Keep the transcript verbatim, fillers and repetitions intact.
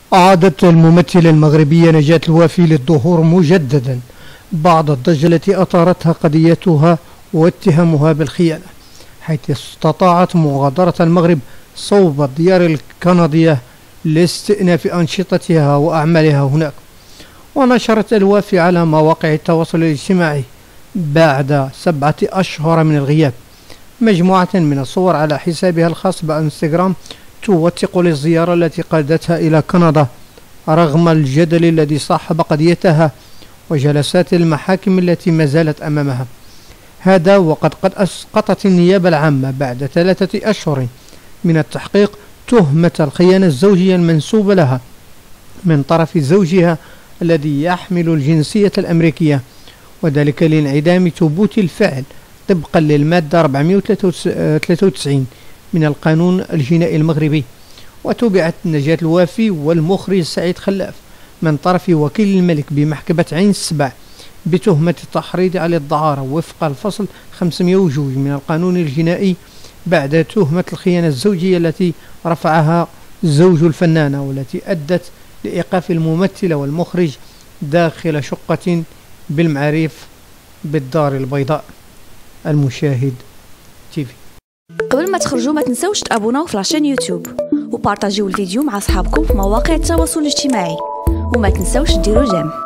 أعادت الممثلة المغربية نجاة الوافي للظهور مجددا بعد الضجة التي أثارتها قضيتها واتهامها بالخيانة، حيث استطاعت مغادرة المغرب صوب الديار الكندية لاستئناف أنشطتها وأعمالها هناك. ونشرت الوافي على مواقع التواصل الاجتماعي بعد سبعة أشهر من الغياب مجموعة من الصور على حسابها الخاص بإنستغرام توثق للزيارة التي قادتها إلى كندا رغم الجدل الذي صاحب قضيتها وجلسات المحاكم التي ما زالت أمامها. هذا وقد قد أسقطت النيابة العامة بعد ثلاثة أشهر من التحقيق تهمة الخيانة الزوجية المنسوبة لها من طرف زوجها الذي يحمل الجنسية الأمريكية، وذلك لانعدام ثبوت الفعل طبقا للمادة أربعمائة وثلاثة وتسعين من القانون الجنائي المغربي. وتبعت نجاة الوافي والمخرج سعيد خلاف من طرف وكيل الملك بمحكمة عين السبع بتهمة التحريض على الدعارة وفق الفصل خمسمائة واثنين من القانون الجنائي بعد تهمة الخيانة الزوجية التي رفعها زوج الفنانة والتي أدت لإيقاف الممثلة والمخرج داخل شقة بالمعاريف بالدار البيضاء. المشاهد تيفي. قبل ما تخرجوا ما تنسوش تابوناو في لاشين يوتيوب وبارطاجيو الفيديو مع اصحابكم في مواقع التواصل الاجتماعي وما تنسوش ديروا جيم.